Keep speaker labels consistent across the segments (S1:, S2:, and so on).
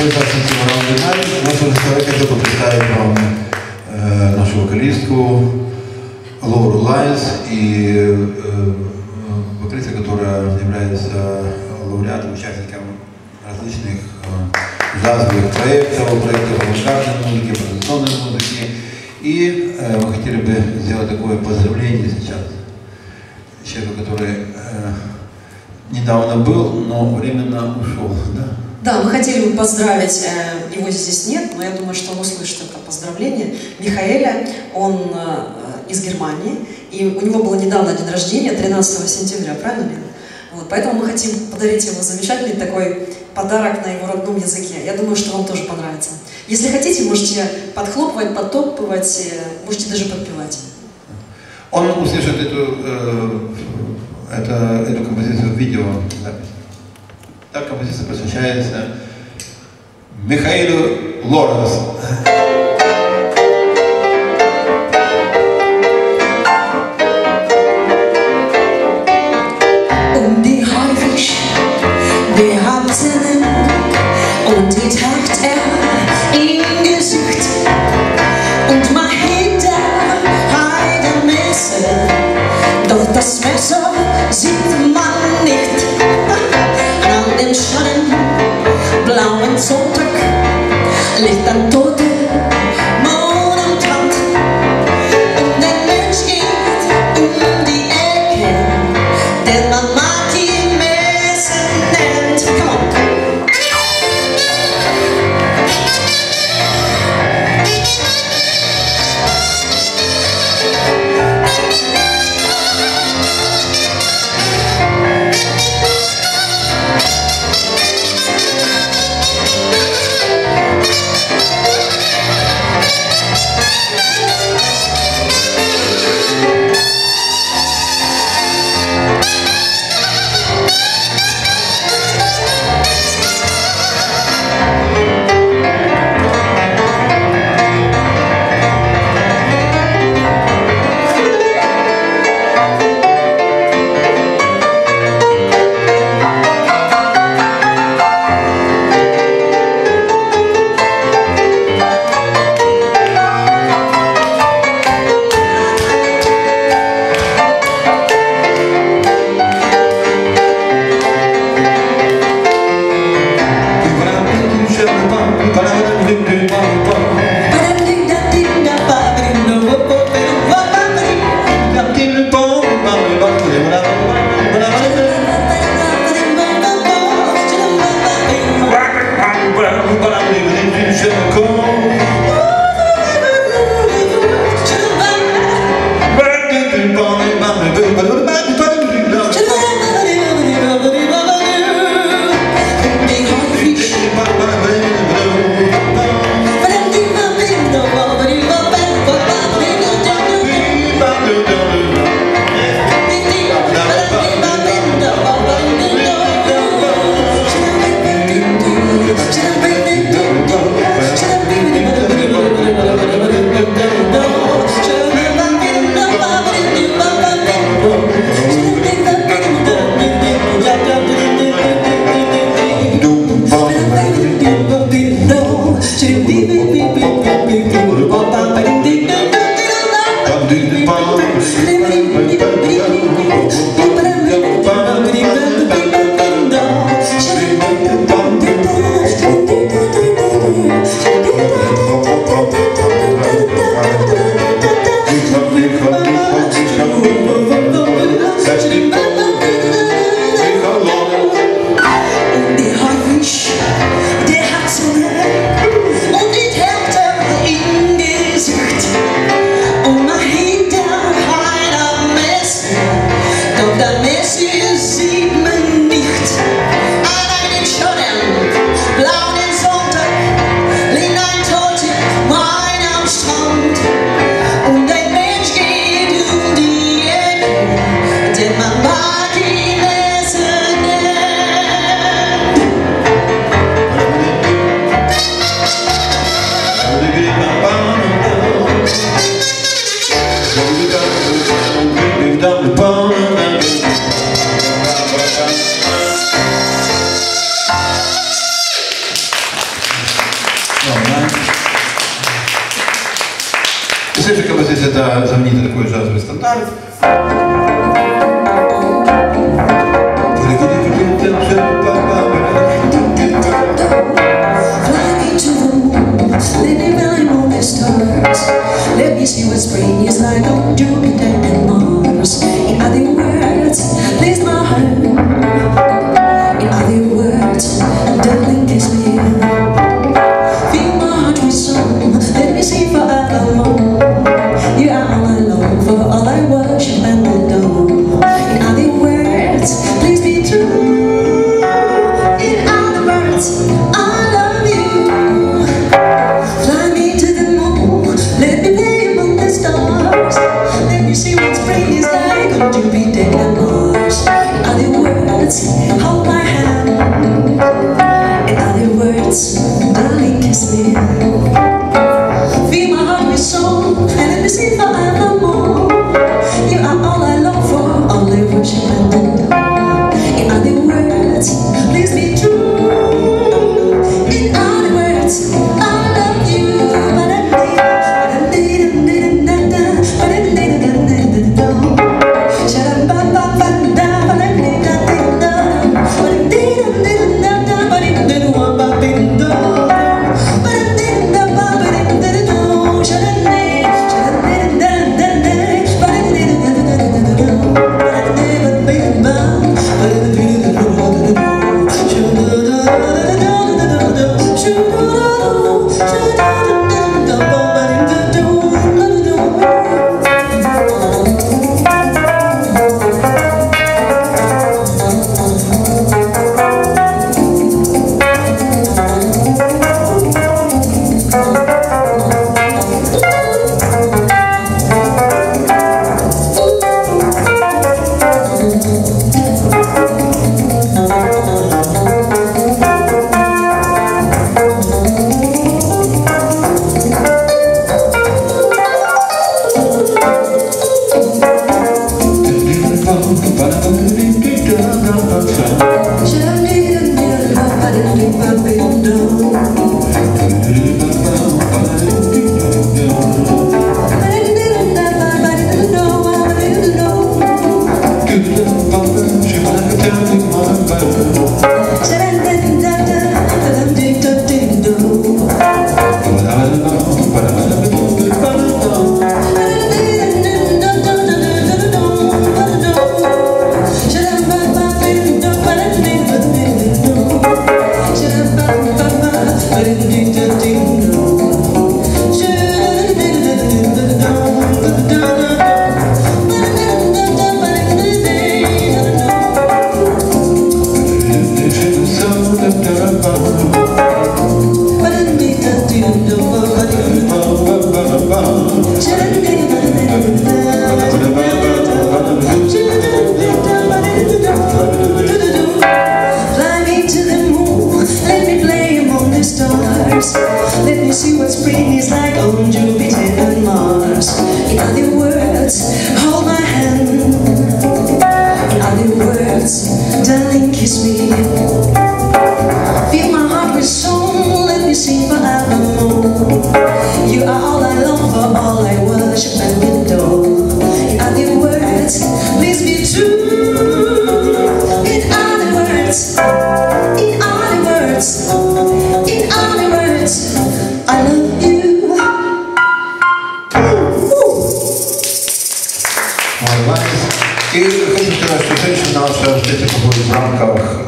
S1: Я хотел бы представить вам нашу вокалистку Лору Лайнс и вокалистка, которая является лауреатом, участником различных джазовых проектов авангардной музыки, традиционной музыки. И мы хотели бы сделать такое поздравление сейчас человеку, который недавно был, но временно ушел. Да?
S2: Да, мы хотели бы поздравить, его здесь нет, но я думаю, что он услышит это поздравление. Михаэля, он из Германии, и у него было недавно день рождения, 13 сентября, правильно, Лена? Вот, поэтому мы хотим подарить ему замечательный такой подарок на его родном языке. Я думаю, что вам тоже понравится. Если хотите, можете подхлопывать, подтопывать, можете даже подпевать.
S1: Он услышит эту композицию в видео. Так композиция посвящается Михаэлю Лоренс.
S3: Die Haifisch, die haben Zähne und die trägt im Gesicht und man hätte ein Messer, doch das Messer sieht man nicht. An dem schönen blauen Sonntag liegt ein toter Mond am Strand und ein Mensch geht um die Ecke, den man Martin Messer nennt. Come on!
S1: это знаменитый такой джазовый стандарт.
S3: Let me see what spring is like on Jupiter and Mars. In other words, please my heart. In other words, darling, kiss me. Fill my heart with song. Let me sing forevermore. You are all I long for, all I worship and adore. In other words, please be true. In other words, I love you. Fly me to the moon. Let me play among the stars. Let me see what spring is like on Jupiter and Mars. In other words, hold my hand. In other words, darling, kiss me. Fill my heart with song and let me sing forevermore. You are all I long for, all I worship and adore. In other words, please be true. In other words, I love you. Let me see what spring is like on Jupiter and Mars. In other words, hold my hand. In other words, darling, kiss me. Fill my heart with song. Let me sing forevermore. You are all I long for, all I worship and adore. In other words, please be true. In other words, in other words, in other words, I love you.
S1: И хочу сказать, что женщина наша здесь проходит в рамках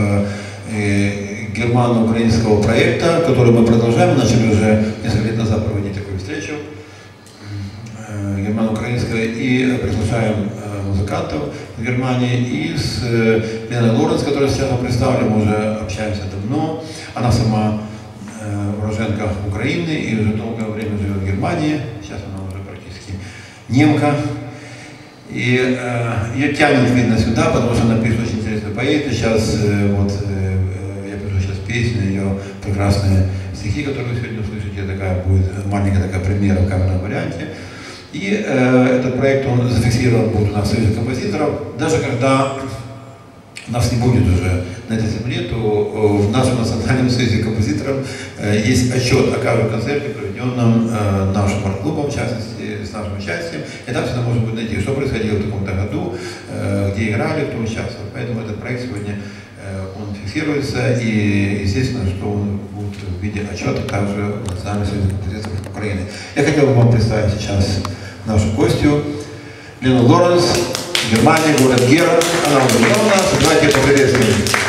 S1: германо-украинского проекта, который мы продолжаем. Мы начали уже несколько лет назад проводить такую встречу германо-украинская и приглашаем музыкантов в Германии. И с Леной Лоренс, которая сейчас мы представили, мы уже общаемся давно. Она сама уроженка Украины и уже долгое время живет в Германии. Сейчас она уже практически немка. И ее тянет, видно, сюда, потому что она пишет очень интересные поэты. Сейчас вот я пишу сейчас песни, ее прекрасные стихи, которые вы сегодня услышите. Такая будет маленькая такая премьера в камерном варианте. И этот проект, он зафиксирован будет у нас в Союзе композиторов. Даже когда нас не будет уже на этой земле, то в нашем национальном союзе композиторов есть отчет о каждом концерте, проведенном нашим арт-клубом, в частности, с нашим участием. И там всегда можно будет найти, что происходило в таком-то году, где играли, кто участвовал. Поэтому этот проект сегодня он фиксируется, и естественно, что он будет в виде отчета также в Национальном союзе композиторов Украины. Я хотел бы вам представить сейчас нашу гостью Лену Лоренс, Германия, город Гера. Она уже у нас. Давайте поприветствуем.